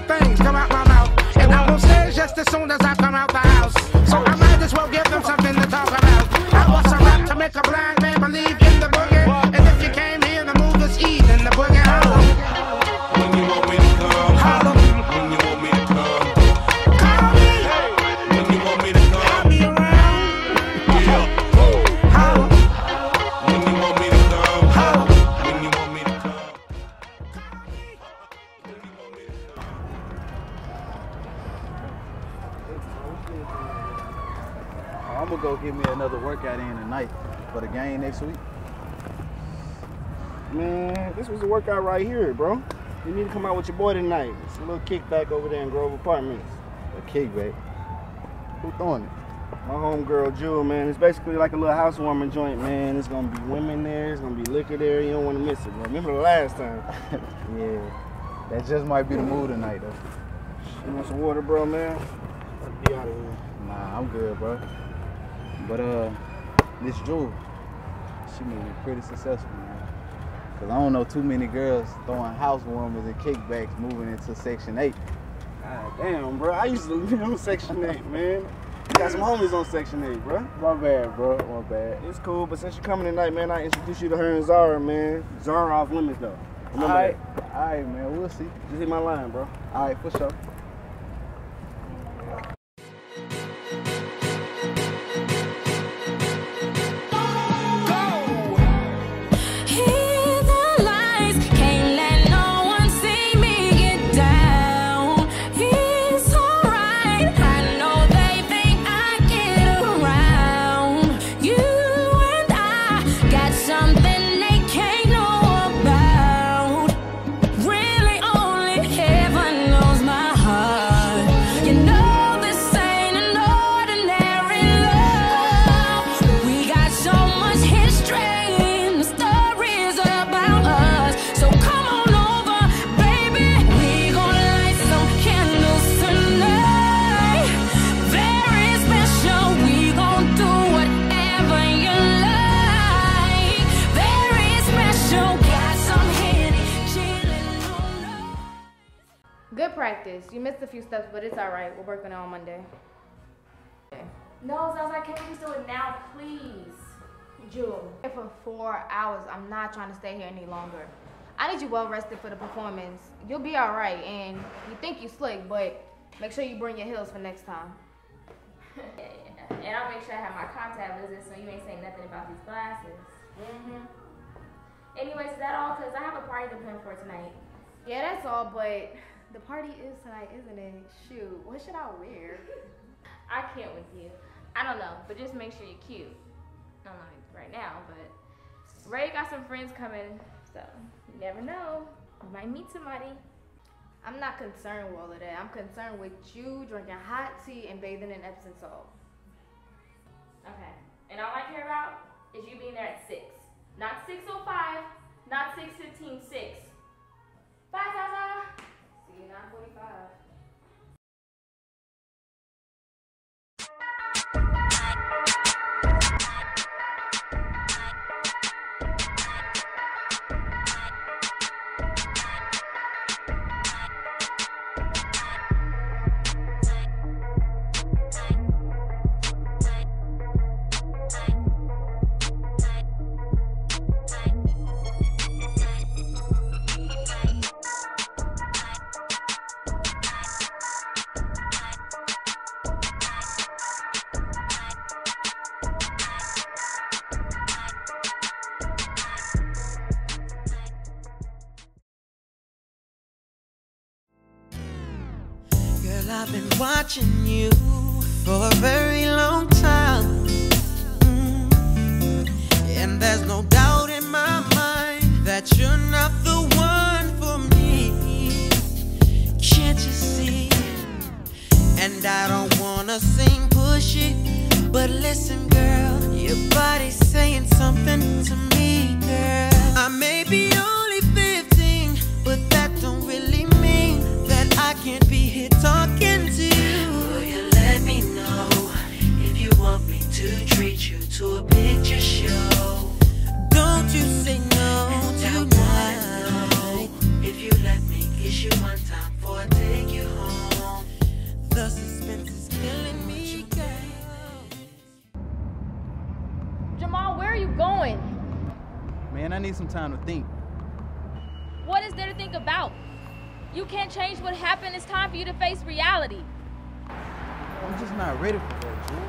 things come out my mouth. And I'm on stage just as soon as I come out the house. So I might as well give them something to talk about. I bust a rap to make a blind man believe in the boogie. And if you came here, the move is eating the boogie. Holla. When you want me to come, Holla. when you want me to come, Call me. when you want me to come, I'll be around. yeah. Holla. When you want me to come, Holla. when you want me to come. I'm gonna go get me another workout in tonight for the game next week. Man, this was a workout right here, bro. You need to come out with your boy tonight. It's a little kickback over there in Grove Apartments. A kickback. Who throwing it? My homegirl Jewel, man. It's basically like a little housewarming joint, man. It's gonna be women there, it's gonna be liquor there. You don't wanna miss it, bro. Remember the last time? Yeah, that just might be the mood tonight, though. You want some water, bro, man? Let's be out of here. Nah, I'm good, bro. But this Jewel, she made me pretty successful, man. Cause I don't know too many girls throwing housewarmers and kickbacks moving into Section 8. God damn, bro. I used to live on Section 8, man. Got some homies on Section 8, bro. My bad, bro. My bad. It's cool, but since you're coming tonight, man, I introduce you to her and Zara, man. Zara off limits, though. Remember All right, man. We'll see. Just hit my line, bro. All right, for sure. Good practice. You missed a few steps, but it's all right. We're working on Monday. No, Zaza, can we just do it now, please? Jewel, for 4 hours. I'm not trying to stay here any longer. I need you well rested for the performance. You'll be all right, and you think you slick, but make sure you bring your heels for next time. Yeah. And I'll make sure I have my contact lenses so you ain't saying nothing about these glasses. Anyways, is that all? Because I have a party to plan for tonight. Yeah, that's all, but the party is tonight, isn't it? Shoot, what should I wear? I can't with you. I don't know, but just make sure you're cute. I don't know right now, but Ray got some friends coming, so you never know. You might meet somebody. I'm not concerned with all of that. I'm concerned with you drinking hot tea and bathing in Epsom salt. Okay. And all I care about is you being there at 6. Not 6:05, not 6:15, 6. Bye, Zaza. See you 9:45. I've been watching you for a very long time, and there's no doubt in my mind that you're not the one for me. Can't you see? And I don't wanna seem pushy, but listen, girl, your body's saying something to me, girl. I may be only 15, but that don't really mean that I can't be here talking to you. Will you let me know if you want me to treat you to a picture show? Don't you say no tonight. If you let me kiss you one time before I take you I need some time to think. What is there to think about? You can't change what happened. It's time for you to face reality. I'm just not ready for that, Jewel.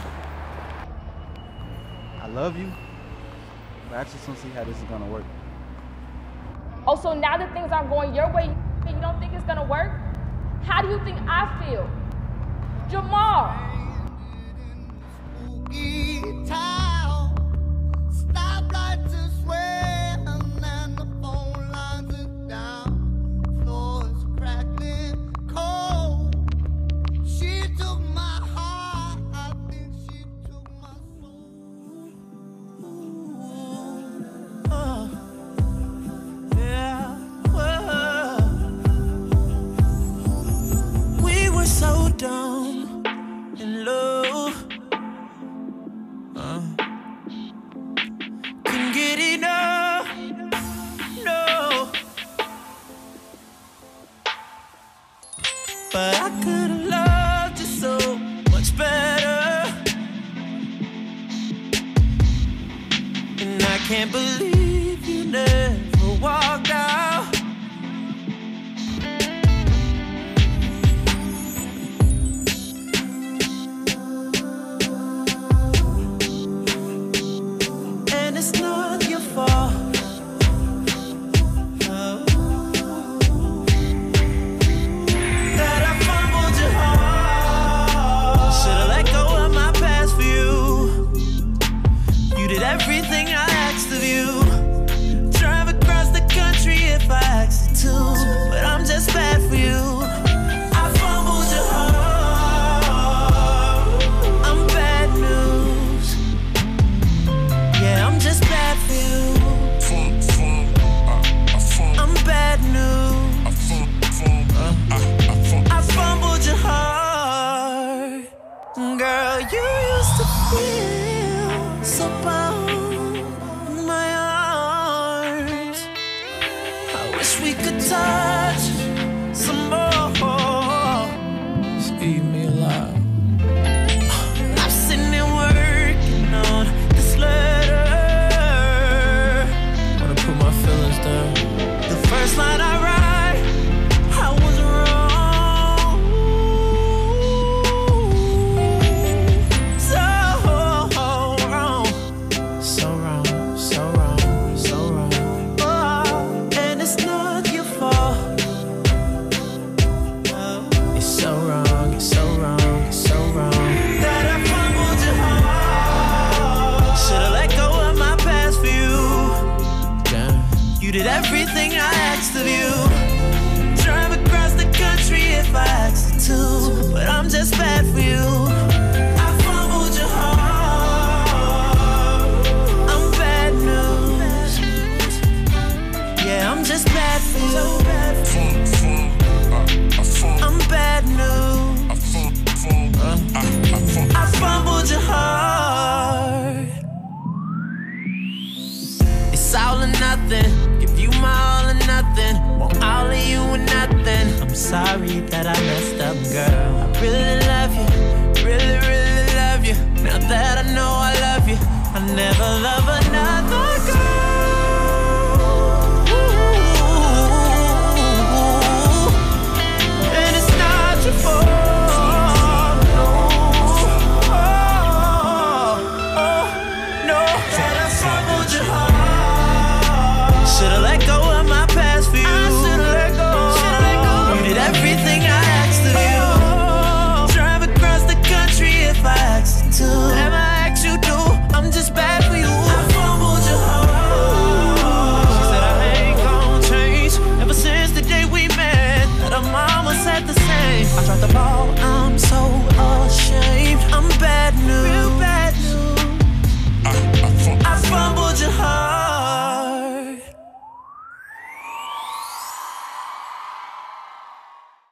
I love you, but I just don't see how this is gonna work. Oh, so now that things aren't going your way, you don't think it's gonna work? How do you think I feel? Jamal! Down and low, couldn't get enough, no. But I could've loved you so much better, and I can't believe you never walked out. It's not your fault. That I fumbled your heart. Should've let go of my past for you. You did everything I asked of you. Drive across the country if I asked you to, but I'm just bad for you. I fumbled your heart. I'm bad news. Yeah, I'm just bad for you. I'm bad news. I fumbled your heart. Girl, you used to feel so bound in my arms. I wish we could touch some more. Just eat me alive. I'm sitting there working on this letter. Wanna put my feelings down. The first line I write, I was wrong. So wrong. So wrong, so wrong, so wrong. Oh, and it's not your fault. It's so wrong, it's so wrong, it's so wrong. That I fumbled your heart. Should've let go of my past for you. Damn. You did everything I asked of you. Drive across the country if I asked you to, but I'm just bad for you. I fumbled your heart. I'm bad news. Yeah, I'm just bad for you. I'm bad news. I fumbled your heart. It's all or nothing. Give you my all or nothing. Want all of you or nothing. I'm sorry that I messed up, girl. I really love you. Really, really love you. Now that I know I love you, I never love another girl. Ooh. And it's not your fault. No. Oh, no. That I fumbled your heart. Should've let go of my past for you. I should've let go. You did everything I asked of you. Drive across the country if I asked you to. Whatever I asked you do, I'm just bad for you. I fumbled your heart. She said I ain't gon' change. Ever since the day we met, that her mama said the same. I dropped the ball, I'm so ashamed.